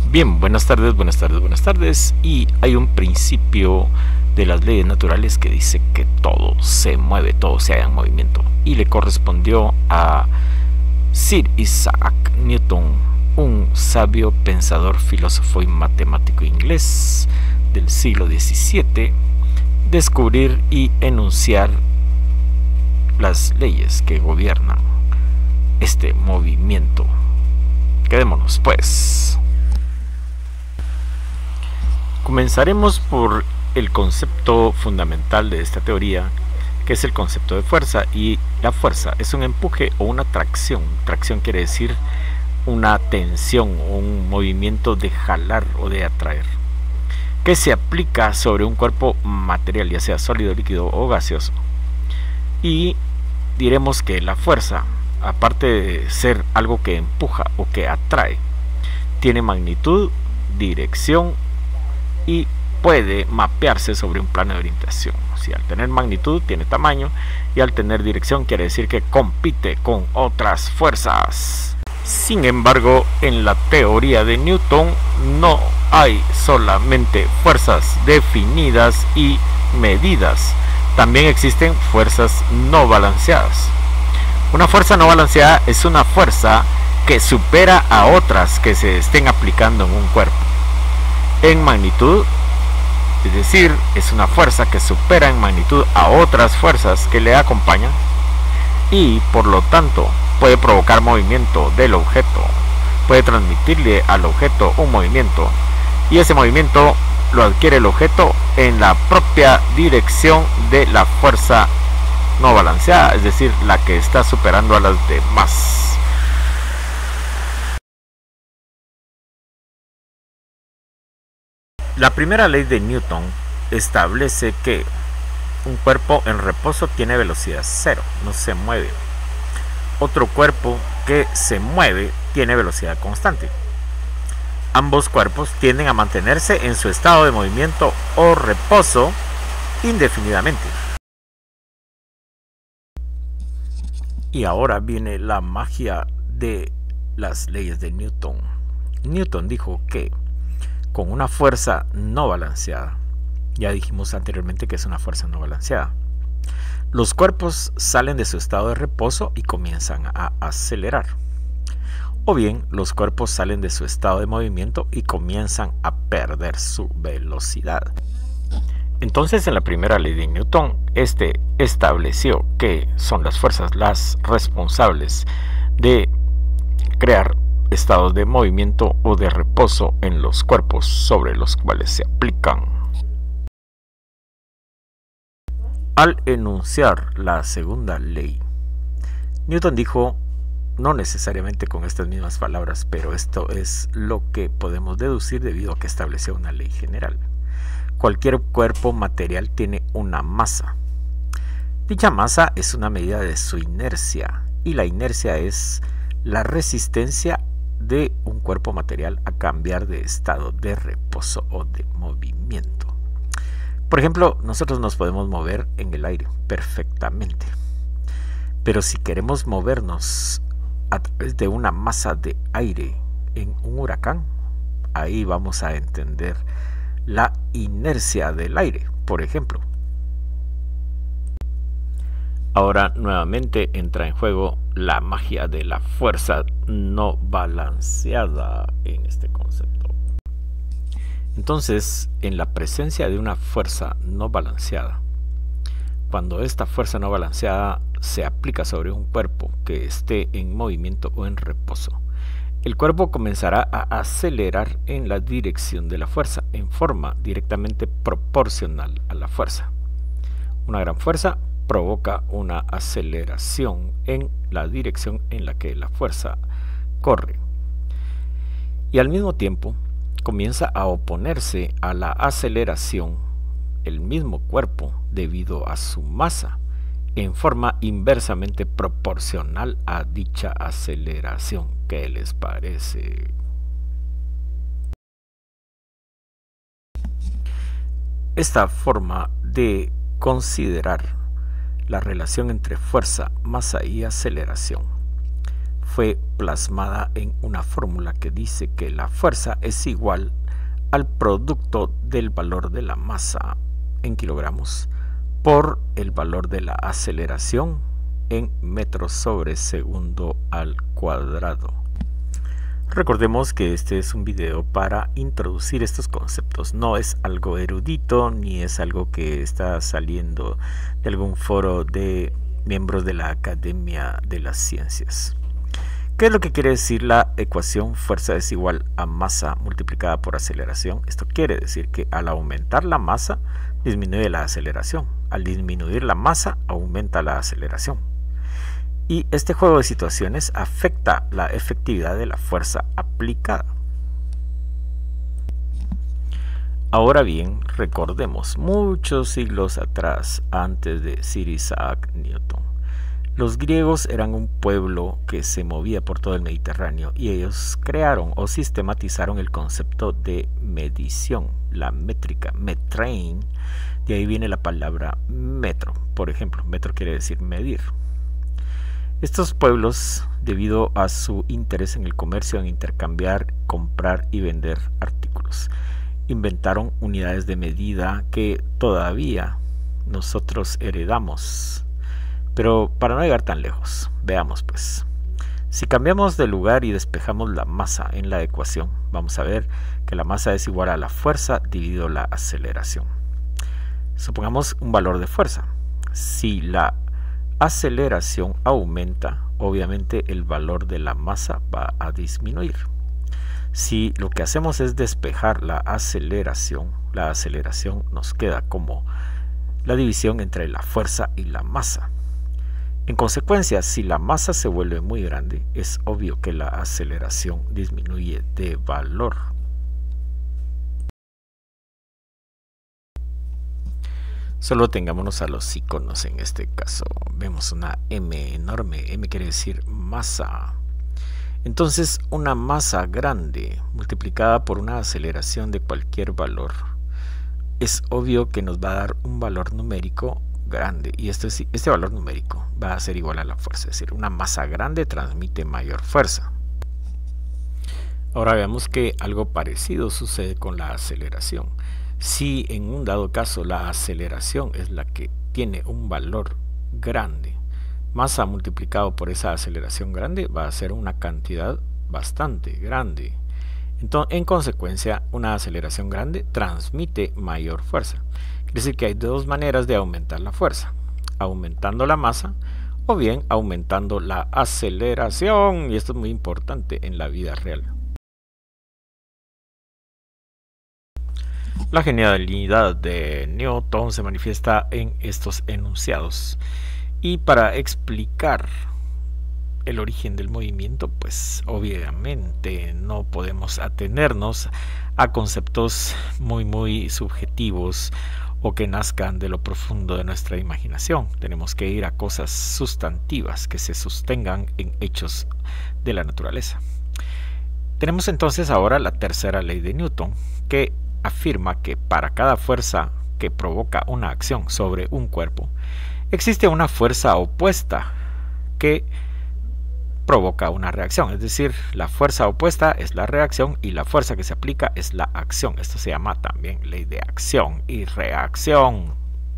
Bien, buenas tardes, buenas tardes, buenas tardes. Y hay un principio de las leyes naturales que dice que todo se mueve, todo se halla en movimiento. Y le correspondió a Sir Isaac Newton, un sabio pensador, filósofo y matemático inglés del siglo XVII, descubrir y enunciar las leyes que gobiernan este movimiento. Quedémonos pues. Comenzaremos por el concepto fundamental de esta teoría, que es el concepto de fuerza. Y la fuerza es un empuje o una tracción. Tracción quiere decir una tensión o un movimiento de jalar o de atraer, que se aplica sobre un cuerpo material, ya sea sólido, líquido o gaseoso. Y diremos que la fuerza, aparte de ser algo que empuja o que atrae, tiene magnitud, dirección y puede mapearse sobre un plano de orientación. O sea, al tener magnitud tiene tamaño, y al tener dirección quiere decir que compite con otras fuerzas. Sin embargo, en la teoría de Newton no hay solamente fuerzas definidas y medidas, también existen fuerzas no balanceadas. Una fuerza no balanceada es una fuerza que supera a otras que se estén aplicando en un cuerpo en magnitud, es decir, es una fuerza que supera en magnitud a otras fuerzas que le acompañan, y por lo tanto puede provocar movimiento del objeto, puede transmitirle al objeto un movimiento, y ese movimiento lo adquiere el objeto en la propia dirección de la fuerza no balanceada, es decir, la que está superando a las demás. La primera ley de Newton establece que un cuerpo en reposo tiene velocidad cero, no se mueve. Otro cuerpo que se mueve tiene velocidad constante. Ambos cuerpos tienden a mantenerse en su estado de movimiento o reposo indefinidamente. Y ahora viene la magia de las leyes de Newton. Newton dijo que con una fuerza no balanceada, ya dijimos anteriormente que es una fuerza no balanceada, los cuerpos salen de su estado de reposo y comienzan a acelerar. O bien, los cuerpos salen de su estado de movimiento y comienzan a perder su velocidad. Entonces, en la primera ley de Newton, estableció que son las fuerzas las responsables de crear estados de movimiento o de reposo en los cuerpos sobre los cuales se aplican. Al enunciar la segunda ley, Newton dijo, no necesariamente con estas mismas palabras, pero esto es lo que podemos deducir debido a que estableció una ley general. Cualquier cuerpo material tiene una masa. Dicha masa es una medida de su inercia, y la inercia es la resistencia de un cuerpo material a cambiar de estado de reposo o de movimiento. Por ejemplo, nosotros nos podemos mover en el aire perfectamente, pero si queremos movernos a través de una masa de aire en un huracán, ahí vamos a entender la inercia del aire, por ejemplo. Ahora nuevamente entra en juego la magia de la fuerza no balanceada en este concepto. Entonces, en la presencia de una fuerza no balanceada, cuando esta fuerza no balanceada se aplica sobre un cuerpo que esté en movimiento o en reposo, el cuerpo comenzará a acelerar en la dirección de la fuerza, en forma directamente proporcional a la fuerza. Una gran fuerza provoca una aceleración en la dirección en la que la fuerza corre, y al mismo tiempo comienza a oponerse a la aceleración el mismo cuerpo debido a su masa, en forma inversamente proporcional a dicha aceleración. ¿Qué les parece? Esta forma de considerar la relación entre fuerza, masa y aceleración fue plasmada en una fórmula que dice que la fuerza es igual al producto del valor de la masa en kilogramos por el valor de la aceleración en metros sobre segundo al cuadrado. Recordemos que este es un video para introducir estos conceptos, no es algo erudito ni es algo que está saliendo de algún foro de miembros de la Academia de las Ciencias. ¿Qué es lo que quiere decir la ecuación fuerza es igual a masa multiplicada por aceleración? Esto quiere decir que al aumentar la masa disminuye la aceleración, al disminuir la masa aumenta la aceleración. Y este juego de situaciones afecta la efectividad de la fuerza aplicada. Ahora bien, recordemos, muchos siglos atrás, antes de Sir Isaac Newton, los griegos eran un pueblo que se movía por todo el Mediterráneo y ellos crearon o sistematizaron el concepto de medición, la métrica, metrein, de ahí viene la palabra metro. Por ejemplo, metro quiere decir medir. Estos pueblos, debido a su interés en el comercio, en intercambiar, comprar y vender artículos, inventaron unidades de medida que todavía nosotros heredamos. Pero para no llegar tan lejos, veamos pues. Si cambiamos de lugar y despejamos la masa en la ecuación, vamos a ver que la masa es igual a la fuerza dividido la aceleración. Supongamos un valor de fuerza. Si la aceleración aumenta, obviamente el valor de la masa va a disminuir. Si lo que hacemos es despejar la aceleración nos queda como la división entre la fuerza y la masa. En consecuencia, si la masa se vuelve muy grande, es obvio que la aceleración disminuye de valor. Solo tengámonos a los iconos en este caso. Vemos una M enorme, M quiere decir masa. Entonces, una masa grande multiplicada por una aceleración de cualquier valor, es obvio que nos va a dar un valor numérico grande, y este valor numérico va a ser igual a la fuerza, es decir, una masa grande transmite mayor fuerza. Ahora veamos que algo parecido sucede con la aceleración. Si en un dado caso la aceleración es la que tiene un valor grande, masa multiplicado por esa aceleración grande va a ser una cantidad bastante grande. Entonces, en consecuencia, una aceleración grande transmite mayor fuerza. Quiere decir que hay dos maneras de aumentar la fuerza: aumentando la masa o bien aumentando la aceleración, y esto es muy importante en la vida real. La genialidad de Newton se manifiesta en estos enunciados, y para explicar el origen del movimiento, pues obviamente no podemos atenernos a conceptos muy subjetivos o que nazcan de lo profundo de nuestra imaginación. Tenemos que ir a cosas sustantivas que se sostengan en hechos de la naturaleza. Tenemos entonces ahora la tercera ley de Newton, que afirma que para cada fuerza que provoca una acción sobre un cuerpo, existe una fuerza opuesta que provoca una reacción. Es decir, la fuerza opuesta es la reacción y la fuerza que se aplica es la acción. Esto se llama también ley de acción y reacción.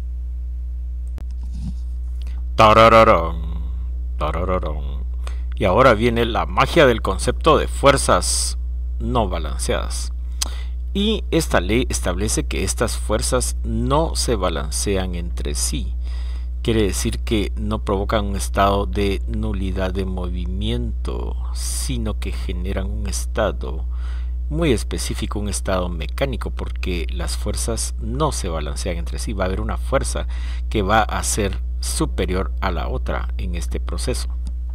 Tarararán, tarararán. Y ahora viene la magia del concepto de fuerzas no balanceadas. Y esta ley establece que estas fuerzas no se balancean entre sí. Quiere decir que no provocan un estado de nulidad de movimiento, sino que generan un estado muy específico, un estado mecánico, porque las fuerzas no se balancean entre sí. Va a haber una fuerza que va a ser superior a la otra en este proceso.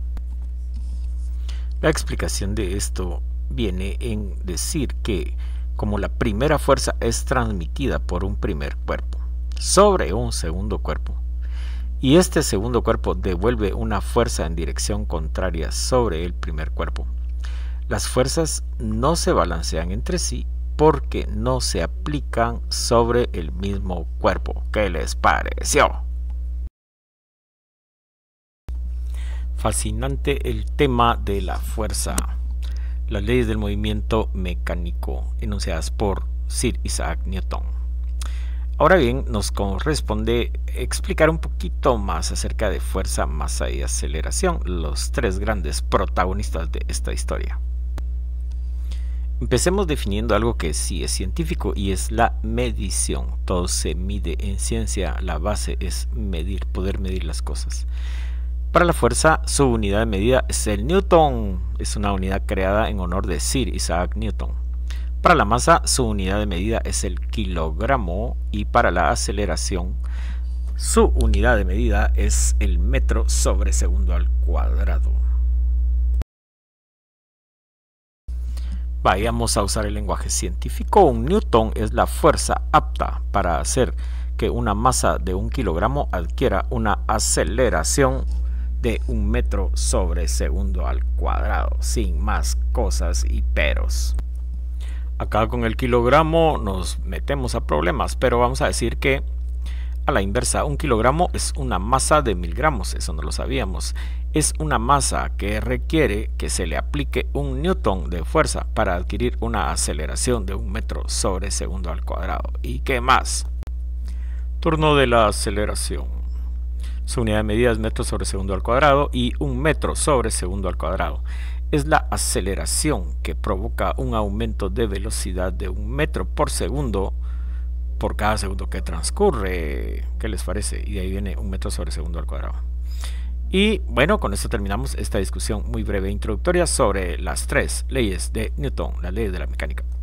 La explicación de esto viene en decir que como la primera fuerza es transmitida por un primer cuerpo sobre un segundo cuerpo, y este segundo cuerpo devuelve una fuerza en dirección contraria sobre el primer cuerpo, las fuerzas no se balancean entre sí porque no se aplican sobre el mismo cuerpo. ¿Qué les pareció? Fascinante el tema de la fuerza, las leyes del movimiento mecánico enunciadas por Sir Isaac Newton. Ahora bien, nos corresponde explicar un poquito más acerca de fuerza, masa y aceleración, los tres grandes protagonistas de esta historia. Empecemos definiendo algo que sí es científico y es la medición. Todo se mide en ciencia, la base es medir, poder medir las cosas. Para la fuerza, su unidad de medida es el Newton, es una unidad creada en honor de Sir Isaac Newton. Para la masa, su unidad de medida es el kilogramo y para la aceleración, su unidad de medida es el metro sobre segundo al cuadrado. Vayamos a usar el lenguaje científico. Un newton es la fuerza apta para hacer que una masa de 1 kilogramo adquiera una aceleración de 1 metro sobre segundo al cuadrado, sin más cosas y peros. Acá con el kilogramo nos metemos a problemas, pero vamos a decir que a la inversa, 1 kilogramo es una masa de 1000 gramos, eso no lo sabíamos. Es una masa que requiere que se le aplique 1 newton de fuerza para adquirir una aceleración de 1 metro sobre segundo al cuadrado. ¿Y qué más? Turno de la aceleración. Su unidad de medida es metro sobre segundo al cuadrado y 1 metro sobre segundo al cuadrado. Es la aceleración que provoca un aumento de velocidad de 1 metro por segundo por cada segundo que transcurre. ¿Qué les parece? Y de ahí viene 1 metro sobre segundo al cuadrado. Y bueno, con esto terminamos esta discusión muy breve e introductoria sobre las tres leyes de Newton, las leyes de la mecánica.